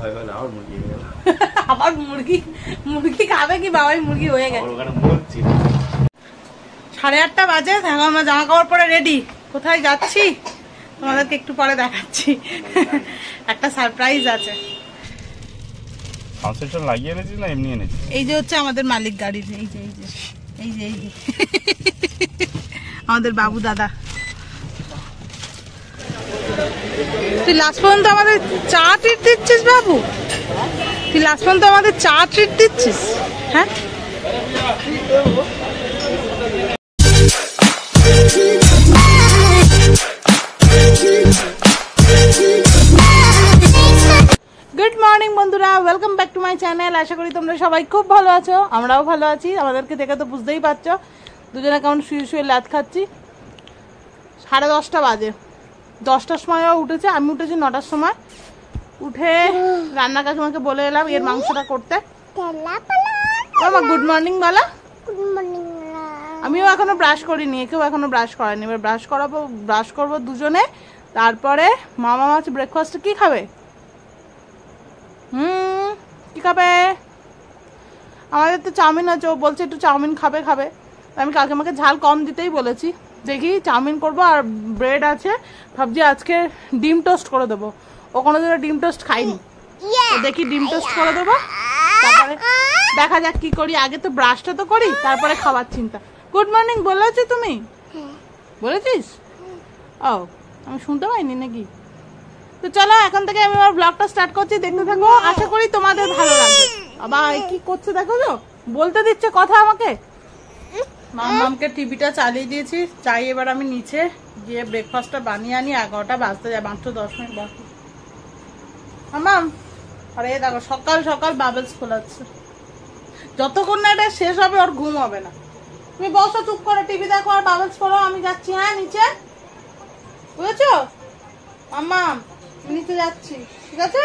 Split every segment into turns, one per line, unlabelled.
আবার মুরগি মুরগি খাবে কি বাবাই মুরগি হয়ে গেছে। 8:30 বাজে, এখন আমরা জামা কাপড় পরে রেডি। কোথায় যাচ্ছি তোমাদেরকে একটু পরে দেখাচ্ছি। একটা সারপ্রাইজ আছে। এই যে হচ্ছে আমাদের মালিক গাড়ি, এই যে এই যে এই যে এই যে আমাদের বাবু দাদা। তুই লাস্ট পর্যন্ত আমাদের চা ট্রিট দিচ্ছিস বাবু, তুই লাস্ট পর্যন্ত আমাদের চা ট্রিট দিচ্ছিস। হ্যাঁ গুড মর্নিং বন্ধুরা, welcome back to my channel. আশা করি তোমরা সবাই খুব ভালো আছো, আমরাও ভালো আছি। আমাদেরকে দেখে তো বুঝতেই পারছো দুজনে কেমন শুয়ে শুয়ে লাত খাচ্ছি। 10:30 বাজে, 10টার সময়ও উঠেছে, আমি উঠেছি 9টার সময়। উঠে রান্না কাকিমাকে বলে এলাম এর মাংসটা করতে। গুড মর্নিং বলা। আমিও এখনো ব্রাশ করিনি, একেও এখনো ব্রাশ করেনি। এবার ব্রাশ করবো দুজনে। তারপরে মামা মাছ ব্রেকফাস্টে কি খাবে? কি খাবে? আমাদের তো চাউমিন আছে, ও বলছে একটু চাউমিন খাবে। আমি কাকিমাকে ঝাল কম দিতেই বলেছি। দেখি চাউমিন করবো, আর ব্রেড আছে, ভাবছি আজকে ডিম টোস্ট করে দেবো। ও কোনোদিনও ডিম টোস্ট খাইনি, দেখি ডিম টোস্ট করে দেবো। তারপরে দেখা যাক কি করি, আগে তো ব্রাশটা তো করি, তারপরে খাবার চিন্তা। গুড মর্নিং বলেছো তুমি? বলেছিস? ও আমি শুনতে পাইনি নাকি? তো চলো এখন থেকে আমি আমার ব্লগটা স্টার্ট করছি, দেখতে থাকো। আশা করি তোমাদের ভালো লাগবে। আবার কি করছে দেখো তো, বলতে দিচ্ছে কথা আমাকে। মামকে টিভিটা চালিয়ে দিয়েছি, চাই এবার আমি নিচে গিয়ে ব্রেকফাস্টটা বানিয়ে আনি। 11টা বাজতে যায়, মাত্র 10 মিনিট বাকি। মাম আরে দেখো সকাল সকাল বাবলস খোলাচ্ছে। যতক্ষণ না এটা শেষ হবে ওর ঘুম হবে না। তুমি বসো চুপ করে, টিভি দেখো আর বাবলস করো, আমি যাচ্ছি। হ্যাঁ নিচে, বুঝেছো মাম্মা? নিচে যাচ্ছি, ঠিক আছে?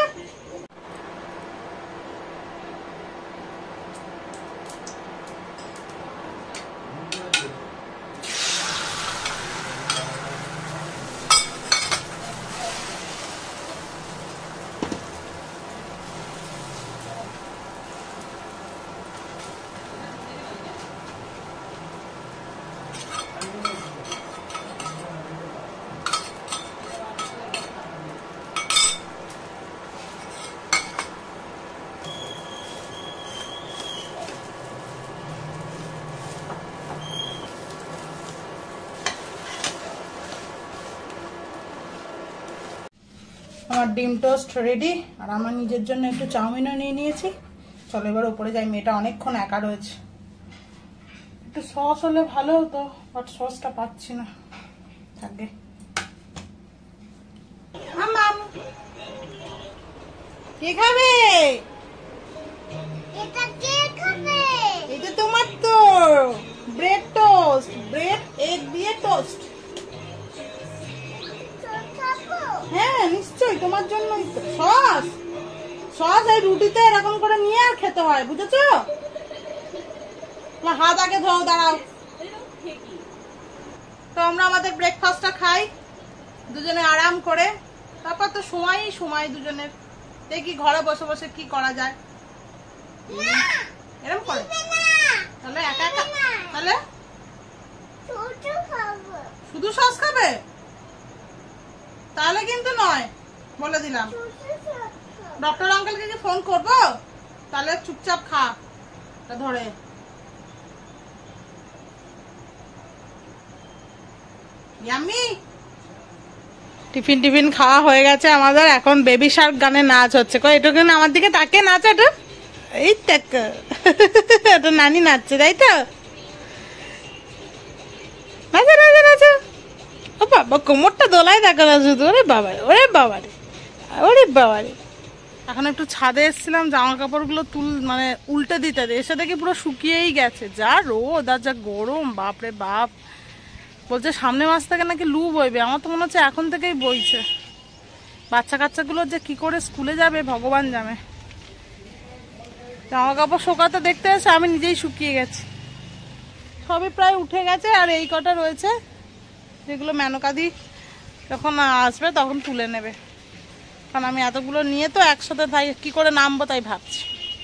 আমার ডিম টোস্ট রেডি, আর আমার নিজের জন্য একটু চাউমিনও নিয়ে নিয়েছি। চলো এবার উপরে যাই, মেয়েটা অনেকক্ষণ একা রয়েছে। একটু সস হলে ভালো হতো, বাট সসটা পাচ্ছি না। থাকে কে খাবে? এটা তোমার তো ব্রেড টোস্ট, ব্রেড এগ দিয়ে টোস্ট। হ্যাঁ নিশ্চয়ই তোমার জন্যই তো। সস এই রুটিতে এরকম করে নিয়ে আর খেতে হয়, বুঝেছো? তোমার হাত আগে ধোও, দাঁড়াও। তো আমরা আমাদের ব্রেকফাস্টটা খাই দুজনে আরাম করে। তারপর তো সময় দুজনের। দেখি ঘরে বসে বসে কি করা যায়। এরকম করে তাহলে একা একা, তাহলে শুধু সস খাবে? তাহলে কিন্তু নয়, বলে দিলাম। ডক্টর আঙ্কেলকে কি ফোন করবো? তাহলে চুপচাপ খা ধরে। ইয়াম্মি টিফিন খাওয়া হয়ে গেছে আমাদের। এখন বেবি শার্ক গানে নাচ হচ্ছে। কই একটু আমার দিকে তাকে নাচ। এটা এই এটা নানি নাচছে, তাই তো? নাচে নাচে নাচে। ও বাবা কোমরটা দোলায় দেখো না শুধু। ওরে বাবা ওরে বাবা রে, ওরে বাবা রে। এখন একটু ছাদে এসেছিলাম জামা কাপড়গুলো মানে উল্টে দিতে, এসে দেখি পুরো শুকিয়েই গেছে। যা রোদ আর যা গরম, বাপরে বাপ। বলছে সামনে মাস থেকে নাকি লু বইবে। আমার তো মনে হচ্ছে এখন থেকেই বইছে। বাচ্চা কাচ্চাগুলো যে কি করে স্কুলে যাবে ভগবান জানে। জামা কাপড় শোকাতে দেখতে এসে আমি নিজেই শুকিয়ে গেছি। সবই প্রায় উঠে গেছে, আর এই কটা রয়েছে যেগুলো মেনকাদি যখন আসবে তখন তুলে নেবে। এখন আমি এতগুলো নিয়ে তো একসাথে তাই কি করে নামবো তাই ভাবছি।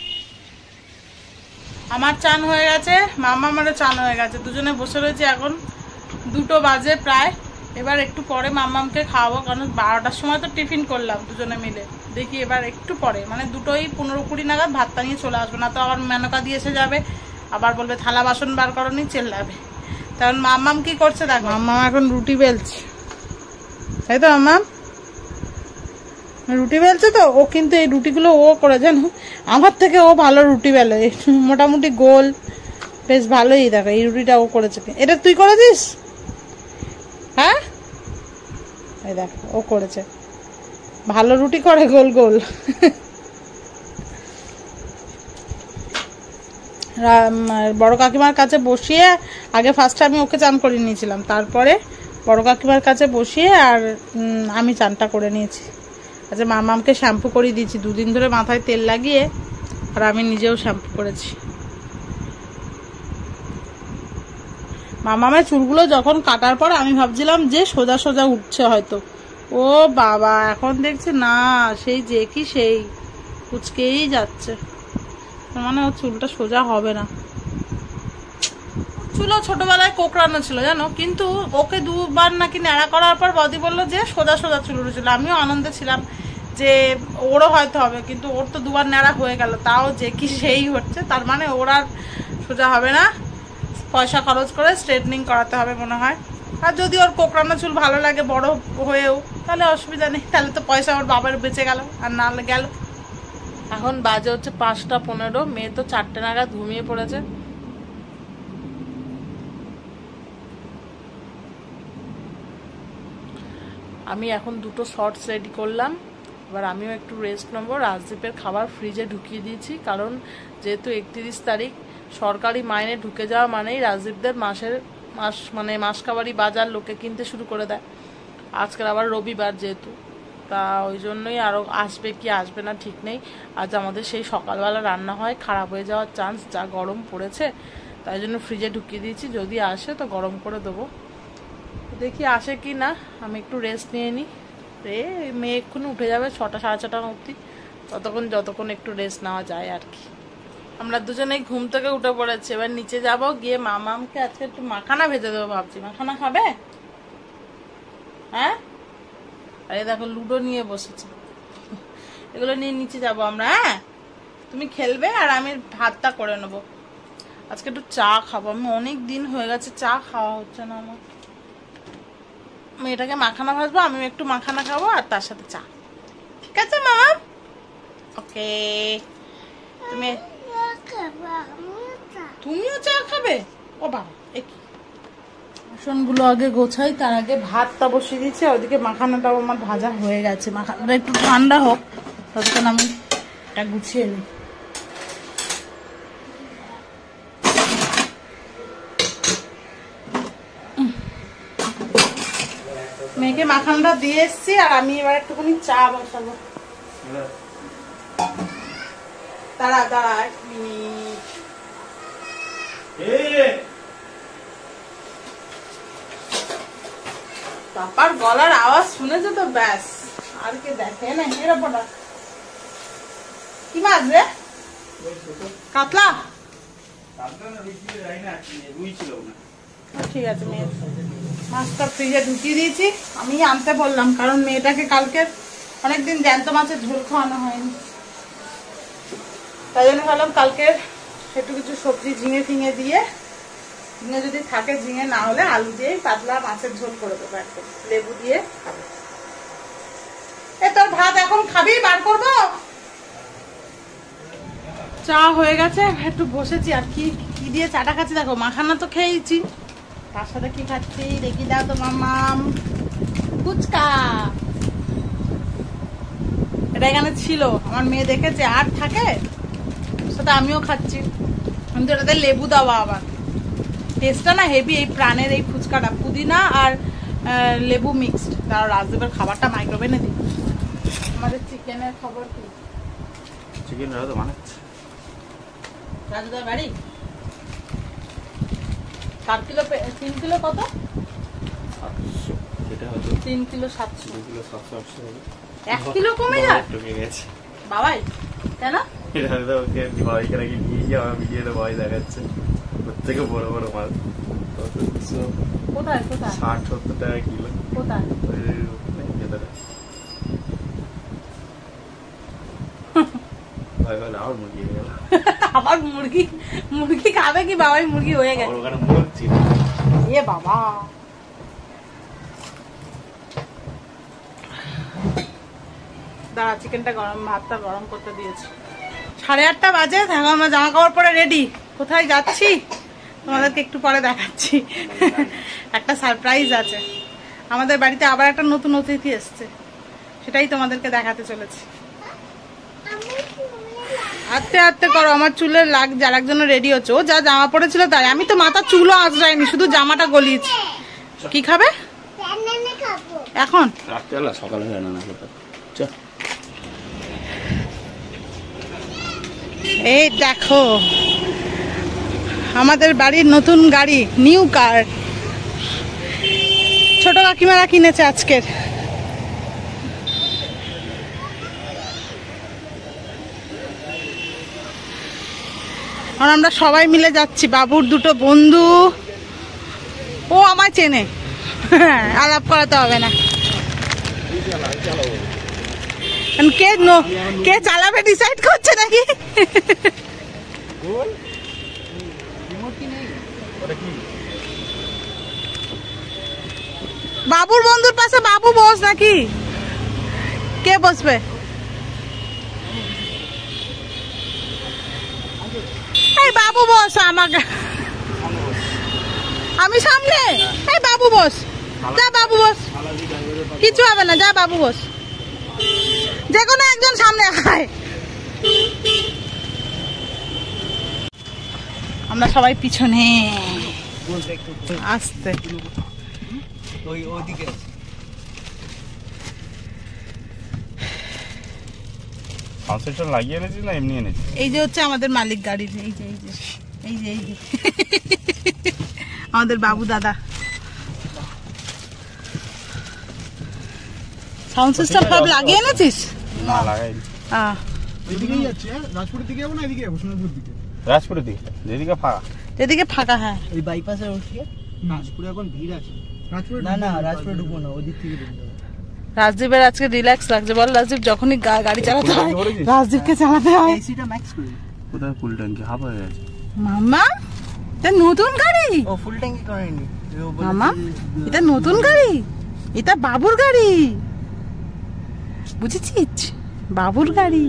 আমার চান হয়ে গেছে, মামামারও চান হয়ে গেছে, দুজনে বসে রয়েছে। এখন 2টো বাজে প্রায়। এবার একটু পরে মামামকে খাওয়াবো, কারণ 12টার সময় তো টিফিন করলাম দুজনে মিলে। দেখি এবার একটু পরে মানে 2টোই 15-20 নাগাদ ভাতটা নিয়ে চলে আসবো, না তো আবার মেনকা দিয়ে এসে যাবে, আবার বলবে থালা বাসন বার করনি, চেল্লাবে। কারণ মামাম কি করছে দেখো, মামাম এখন রুটি বেলছে, তাই তো মামাম? রুটি বেলছে তো ও, কিন্তু এই রুটিগুলো ও করে জানো, আমার থেকে ও ভালো রুটি বেলে, মোটামুটি গোল, বেশ ভালোই। দেখো এই রুটিটা ও করেছে। এটা তুই করেছিস? হ্যাঁ, এই দেখ ও করেছে, ভালো রুটি করে, গোল গোল। বড় কাকিমার কাছে বসিয়ে আগে ফার্স্টে আমি ওকে চান করে নিয়েছিলাম, তারপরে বড় কাকিমার কাছে বসিয়ে আর আমি চানটা করে নিয়েছি। আচ্ছা, মামামকে শ্যাম্পু করিয়ে দিয়েছি 2 দিন ধরে মাথায় তেল লাগিয়ে, আর আমি নিজেও শ্যাম্পু করেছি। মামামের চুলগুলো যখন কাটার পর আমি ভাবছিলাম যে সোজা সোজা উঠছে হয়তো, ও বাবা এখন দেখছি না, সেই যে কি সেই কুচকেই যাচ্ছে, মানে ওর চুলটা সোজা হবে না। চুলও ছোটবেলায় কোকড়ানো ছিল জানো, কিন্তু ওকে 2বার নাকি ন্যাড়া করার পর বদি বললো যে সোজা সোজা চুল উঠেছিল। আমিও আনন্দে ছিলাম যে ওরও হয়তো হবে, কিন্তু ওর তো 2বার ন্যাড়া হয়ে গেল, তাও যে কি সেই হচ্ছে, তার মানে ওর আর সোজা হবে না, পয়সা খরচ করে স্ট্রেটনিং করাতে হবে মনে হয়। আর যদি ওর কোকড়ানো চুল ভালো লাগে বড় হয়েও, তাহলে অসুবিধা নেই, তাহলে তো পয়সা ওর বাবার বেঁচে গেল, আর না গেল। এখন বাজে হচ্ছে 5টা 15, মেয়ে তো 4টে নাগাদ ঘুমিয়ে পড়েছে। আমি এখন 2টো শর্টস রেডি করলাম, এবার আমিও একটু রেস্ট নেবো। রাজদীপের খাবার ফ্রিজে ঢুকিয়ে দিয়েছি, কারণ যেহেতু 31 তারিখ সরকারি মাইনে ঢুকে যাওয়া মানেই রাজদীপদের মানে মাসকাবারি বাজার লোকে কিনতে শুরু করে দেয়। আজকের আবার রবিবার যেহেতু, তা ওই জন্যই আরও আসবে কি আসবে না ঠিক নেই। আজ আমাদের সেই সকালবেলা রান্না হয়, খারাপ হয়ে যাওয়ার চান্স, যা গরম পড়েছে, তাই জন্য ফ্রিজে ঢুকিয়ে দিয়েছি, যদি আসে তো গরম করে দেবো। দেখি আসে কি না, আমি একটু রেস্ট নিয়ে নিই। মেয়ে এক্ষুনি উঠে যাবে 6টা 6:30 অবধি, যতক্ষণ একটু রেস্ট নেওয়া যায় আর কি। আমরা দুজনেই ঘুম থেকে উঠে পড়েছি, এবার নিচে যাব, গিয়ে মামামকে আজকে একটু মাখানা ভেজে দেবো ভাবছি। মাখানা খাবে? হ্যাঁ, আরে দেখো লুডো নিয়ে বসেছে, এগুলো নিয়ে নিচে যাব আমরা। হ্যাঁ, তুমি খেলবে আর আমি ভাতটা করে নেবো। আজকে একটু চা খাবো, আমি অনেক দিন হয়ে গেছে চা খাওয়া হচ্ছে না আমার। মেয়েটাকে মাখানা ভাজবো, আমিও একটু মাখানা খাবো, আর তার সাথে চা। ঠিক আছে মামা? ওকে। তুমিও চা খাবে? ও বাবা, বাসনগুলো আগে গোছাই, তার আগে ভাতটা বসিয়ে দিচ্ছি। ওদিকে মাখানাটাও আমার ভাজা হয়ে গেছে, মাখানাটা একটু ঠান্ডা হোক, ততক্ষণ আমি এটা গুছিয়ে নিই। মেয়েকে মাখানটা দিয়ে এসছি, আর আমি এবার একটুখানি চা বসাবো। দাঁড়া 1 মিনিট। পাপার গলার আওয়াজ শুনেছে তো ব্যাস, আর কে দেখে না। এরপরটা কি মাছ রে? কাতলা? ঠিক আছে, মেয়ে মাছটা ফ্রিজে ঢুকিয়ে দিয়েছি। আমি আনতে বললাম, কারণ মেয়েটাকে কালকে অনেকদিন জ্যান্ত মাছের ঝোল খাওয়ানো হয়নি, তাই জন্য ভাবলাম কালকে একটু কিছু সবজি ঝিঙে ফিঙে দিয়ে, ঝিঙে যদি থাকে, ঝিঙে না হলে আলু দিয়েই পাতলা মাছের ঝোল করে দেবো, একদম লেবু দিয়ে খাবে। এ তোর ভাত এখন খাবি? বার করবো? চা হয়ে গেছে, একটু বসেছি। আর কি কি দিয়ে চাটা খাচ্ছি দেখো, মাখানা তো খেয়েছি, তার সাথে কি খাচ্ছি দেখি দাও তো মামাম। ফুচকা, এটা এখানে ছিল, আমার মেয়ে দেখেছে আর থাকে, সাথে আমিও খাচ্ছি, কিন্তু এটাতে লেবু দেওয়া। আবার টেস্টটা না হেভি, এই প্রাণের এই ফুচকাটা, পুদিনা আর লেবু মিক্সড। তার রাজদীপের খাবারটা মাইক্রোওভেনে দিই। আমাদের চিকেনের খবর কি?
চিকেন রাজু বানাচ্ছে,
রাজুদার বাড়ি। 4 কিলো 3 কিলো কত?
700, এটা হয়তো
3 কিলো 700,
2 কিলো 700 800 হবে।
1 কিলো কমে যায়
ঢুকে গেছে
বাবাই কেন
এটা তো ওকে ভাইকে নাকি নিয়ে গিয়ে আমার ভিডিওতে ভয় দেখাচ্ছে ওর থেকে বড় বড় মাছ
কোথায় কোথায়
60-70 টাকা কিলো
কোথায়
ভেতরে ভাই বলে আর মুরগি হয়ে গেল
আবার মুরগি মুরগি খাবে কি বাবাই মুরগি হয়ে গেছে
ওখানে মরছি
এ বাবা দাঁড়া চিকেনটা গরম ভাতটা গরম করতে দিয়েছি 8:30 বাজে দেখো আমরা জামা কাপড় পরে রেডি কোথায় যাচ্ছি তোমাদেরকে একটু পরে দেখাচ্ছি একটা সারপ্রাইজ আছে আমাদের বাড়িতে আবার একটা নতুন অতিথি এসছে সেটাই তোমাদেরকে দেখাতে চলেছি আস্তে আস্তে করো আমার চুলের লাগ যার জন্য রেডি হচ্ছে ও যা জামা পড়েছিল তাই আমি তো মাথা চুলও আঁচড়াইনি শুধু জামাটা গলিয়েছি কি খাবে এখন
রাত্রেবেলা সকালে রান্না না করতে চল
এই দেখো আমাদের বাড়ির নতুন গাড়ি নিউ কার ছোট কাকিমারা কিনেছে আজকের আর আমরা সবাই মিলে যাচ্ছি বাবুর দুটো বন্ধু ও আমায় চেনে আলাপ করাতে হবে না কে চালাবে ডিসাইড করছে নাকি বাবুর বন্ধুর পাশে বাবু বস নাকি কে বসবে এই বাবু বস আমাকে আমি সামনে এই বাবু বস যা বাবু বস কিছু হবে না যা বাবু বস যে কোনো একজন সামনে আয় আমরা সবাই পিছনে আসতে
সানসেটটা লাগিয়ে এনেছিস না এমনি এনেছিস
এই যে হচ্ছে আমাদের মালিক গাড়ির এই যে এই যে এই যে এই যে আমাদের বাবু দাদা সাউন্ড সিস্টেম সব লাগিয়ে এনেছিস
না লাগাইনি
এদিকেই যাচ্ছে রাজপুরের দিকে যাবো না এদিকে যাবো সোনারপুর দিকে
রাজপুরের দিকে যেদিকে ফাঁকা
যেদিকে ফাঁকা হ্যাঁ
এই বাইপাসে উঠিয়ে
রাজপুরে এখন ভিড় আছে
না না রাজপুরে ঢুকবো না ওদিক থেকে ঢুকবো
রাজদীপের আজকে রিল্যাক্স লাগছে বল রাজদীপ যখনই গাড়ি চালাতে হয় রাজদীপকে চালাতে হয়
এসিটা ম্যাক্স করি
কোথায় ফুল ট্যাঙ্কি হাফ হয়ে গেছে
মাম্মা এটা নতুন গাড়ি
ও ফুল ট্যাঙ্কি করেনি
মামা এটা নতুন গাড়ি এটা বাবুর গাড়ি বুঝেছিস বাবুর গাড়ি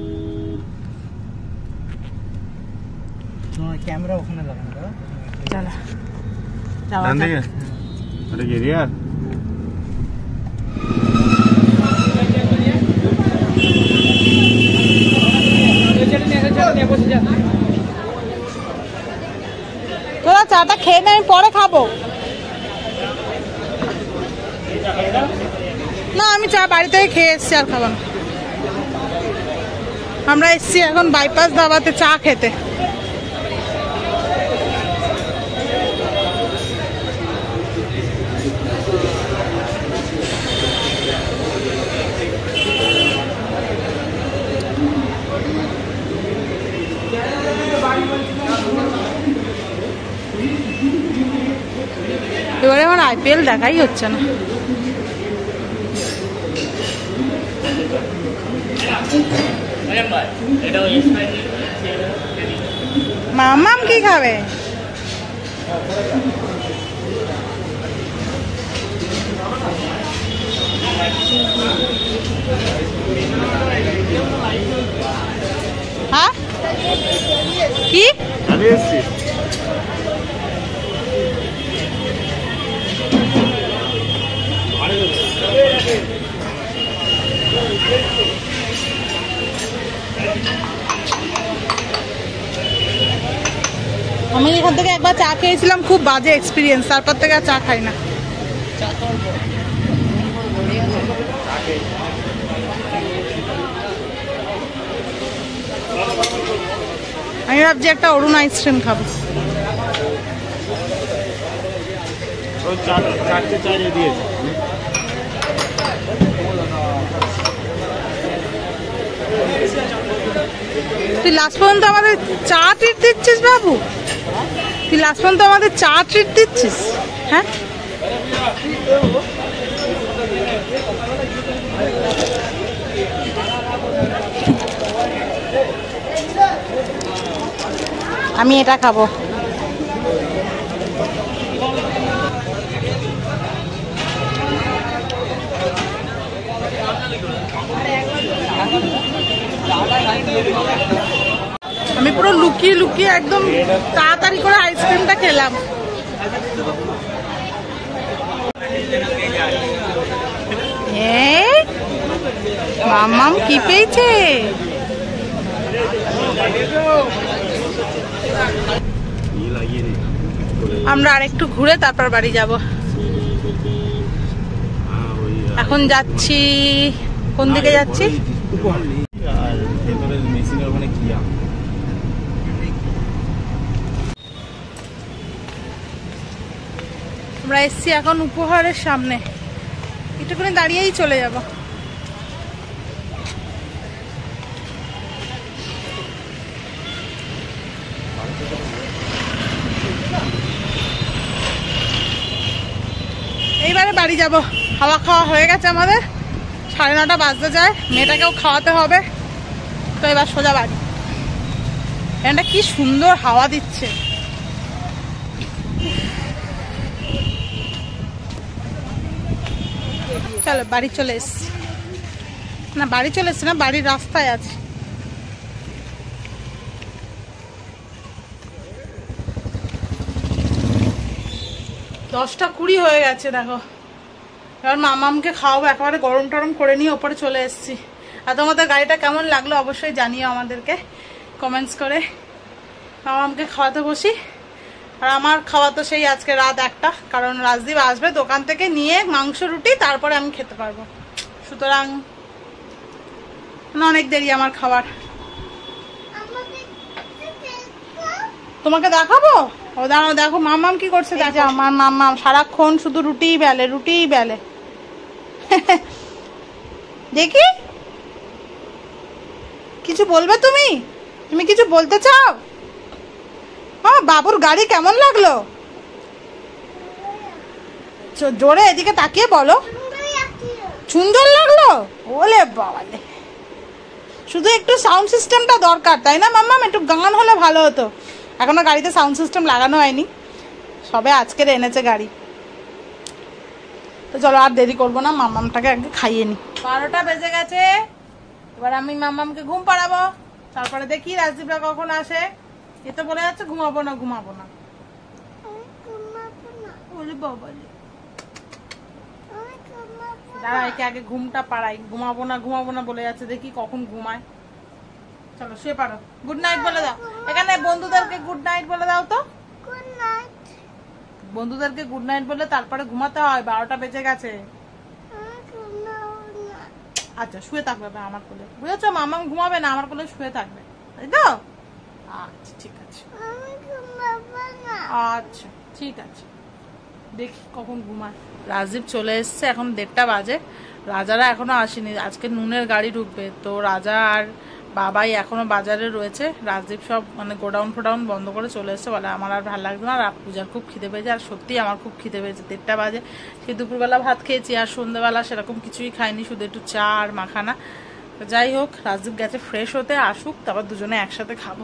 ক্যামেরা ওখানে লাগানো
চলো যাওয়া
ডান
যাক।
দিকে ওটা কি রিয়ার
তোরা চাটা খেয়ে নে আমি পরে খাবো না আমি চা বাড়ি থেকে খেয়ে এসছি আর খাবো না আমরা এসছি এখন বাইপাস ধাবাতে চা খেতে এবারে আমার আইপিএল দেখাই হচ্ছে না মামাম কি খাবে হ্যাঁ কি
আমি এসছি
আমি এখান থেকে একবার চা খেয়েছিলাম খুব বাজে এক্সপিরিয়েন্স তারপর থেকে আর চা খাই না আমি ভাবছি একটা অরুণ আইসক্রিম খাবো
চারটে চাইলে দিয়েছে
তুই লাস্ট পর্যন্ত আমাদের চা ট্রিট দিচ্ছিস বাবু, তুই লাস্ট পর্যন্ত আমাদের চা ট্রিট দিচ্ছিস, হ্যাঁ? আমি এটা খাবো। আমি পুরো লুকিয়ে লুকিয়ে একদম তাড়াতাড়ি করে আইসক্রিমটা খেলাম। মামাম কি পেয়েছে? আমরা আরেকটু ঘুরে তারপর বাড়ি যাব। এখন যাচ্ছি, কোন দিকে যাচ্ছি? আমরা এসছি এখন উপহারের সামনে, একটুখানি দাঁড়িয়েই চলে যাব। এইবারে বাড়ি যাব, হাওয়া খাওয়া হয়ে গেছে আমাদের, 9:30 বাজতে যায়, মেয়েটাকেও খাওয়াতে হবে, তো এবার সোজা বাড়ি। এটা কি সুন্দর হাওয়া দিচ্ছে। চলো বাড়ি চলে এসছি, না বাড়ি চলে এসছি না, বাড়ির রাস্তায় আছি। দশটা 20 হয়ে গেছে দেখো। এবার মামামকে খাওয়াবো, একেবারে গরম টরম করে নিয়ে ওপরে চলে এসেছি। আর তোমাদের গাড়িটা কেমন লাগলো অবশ্যই জানিও আমাদেরকে কমেন্টস করে। মামামকে খাওয়াতে বসি, আর আমার খাওয়া তো সেই আজকে রাত 1টা, কারণ রাজদীপ আসবে দোকান থেকে নিয়ে মাংস রুটি, তারপরে আমি খেতে পারবো। সুতরাং অনেক দেরি আমার খাবার। তোমাকে দেখাবো? ও দাঁড়াও, দেখো মামাম কি করছে। দেখো আমার মামাম সারাক্ষণ শুধু রুটিই বেলে, রুটিই বেলে। দেখি কিছু বলবে তুমি? তুমি কিছু বলতে চাও? বাবুর গাড়ি কেমন লাগলো? জোরে এদিকে তাকিয়ে বলো। সুন্দর লাগলো? ওলে বাবালে, শুধু একটু সাউন্ড সিস্টেমটা দরকার, তাই না মাম্মাম? একটু গান হলে ভালো হতো। এখনো গাড়িতে সাউন্ড সিস্টেম লাগানো হয়নি, সবে আজকের এনেছে গাড়ি। তো চলো আর দেরি করবো না, মাম্মামটাকে আগে খাইয়ে নি। 12টা বেজে গেছে, এবার আমি মাম্মামকে ঘুম পাড়াবো, তারপরে দেখি রাজদীপরা কখন আসে। এ তো বলে যাচ্ছে ঘুমাবো না ঘুমাবো না। দাঁড়া, একে আগে ঘুমটা পাড়াই। ঘুমাবো না বলে যাচ্ছে, দেখি কখন ঘুমায়। চলো শুয়ে পারো, গুড নাইট বলে দাও। এখানে বন্ধুদেরকে গুড নাইট বলে দাও তো। বন্ধুদেরকে গুড নাইট বলে তারপরে ঘুমাতে হয়, 12টা বেজে গেছে। আচ্ছা শুয়ে থাকবে আমার কোলে, বুঝেছো? মামাম ঘুমাবে না, আমার কোলে শুয়ে থাকবে, তাই তো? আচ্ছা ঠিক আছে, আচ্ছা ঠিক আছে, দেখি কখন ঘুমায়। রাজদীপ চলে এসছে, এখন 1:30 বাজে। রাজারা এখনো আসেনি, আজকে নুনের গাড়ি ঢুকবে, তো রাজা আর বাবাই এখনো বাজারে রয়েছে। রাজদীপ সব মানে গোডাউন ফোডাউন বন্ধ করে চলে এসছে, বলে আমার আর ভালো লাগবে না, আর পূজার খুব খিদে পেয়েছে। আর সত্যি আমার খুব খিদে পেয়েছে, 1:30 বাজে। সে দুপুরবেলা ভাত খেয়েছি, আর সন্ধ্যেবেলা সেরকম কিছুই খাইনি, শুধু একটু চা আর মাখানা। তো যাই হোক, রাজদীপ গেছে ফ্রেশ হতে, আসুক তারপর দুজনে একসাথে খাবো।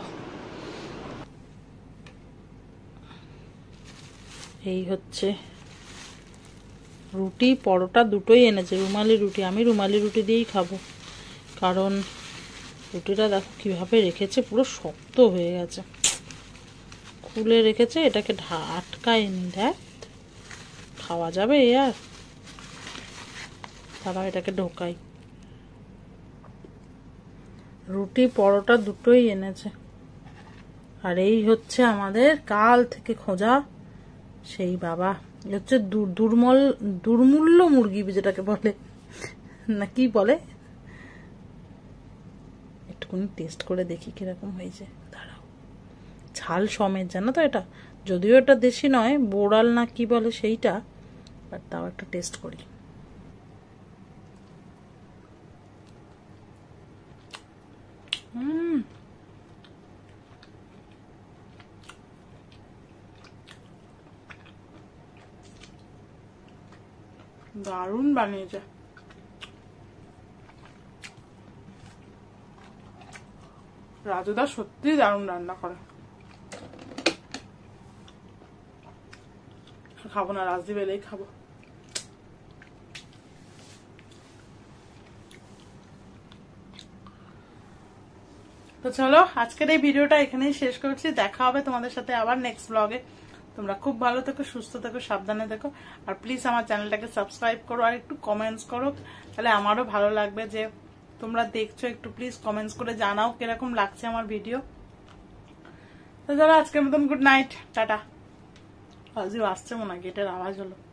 এই হচ্ছে রুটি, পরোটা দুটোই এনেছে, রুমালি রুটি। আমি রুমালি রুটি দিয়েই খাবো, কারণ রুটিটা দেখো কিভাবে রেখেছে, পুরো শক্ত হয়ে গেছে। খুলে রেখেছে, এটাকে আটকায়নি। দেখ খাওয়া যাবে আর তারা এটাকে ঢোকাই। রুটি পরোটা দুটোই এনেছে। আর এই হচ্ছে আমাদের কাল থেকে খোঁজা সেই বাবা, হচ্ছে দুর্মূল্য মুরগি, যেটাকে বলে না কি বলে, একটুখানি টেস্ট করে দেখি কিরকম হয়েছে। দাঁড়াও, ঝাল সমেত, জানো তো এটা, যদিও এটা দেশি নয়, বোড়াল না কি বলে সেইটা, বাট তাও একটা টেস্ট করি। দারুণ বানিয়েছে। রাজুদা সত্যি দারুণ রান্না করে। খাবো না, রাজদীপ এলেই খাবো। তো চলো আজকের এই ভিডিওটা এখানেই শেষ করছি। দেখা হবে তোমাদের সাথে আবার নেক্সট ব্লগে। তোমরা খুব ভালো থেকো, সুস্থ থেকো, সাবধানে থেকো। আর প্লিজ আমার চ্যানেলটাকে সাবস্ক্রাইব করো আর একটু কমেন্টস করো, তাহলে আমারও ভালো লাগবে যে তোমরা দেখছো। একটু প্লিজ কমেন্টস করে জানাও কিরকম লাগছে আমার ভিডিও। তো চলো আজকের মতন গুড নাইট, টাটা। আজিও আসছে মনে হয়, গেটের আওয়াজ হলো।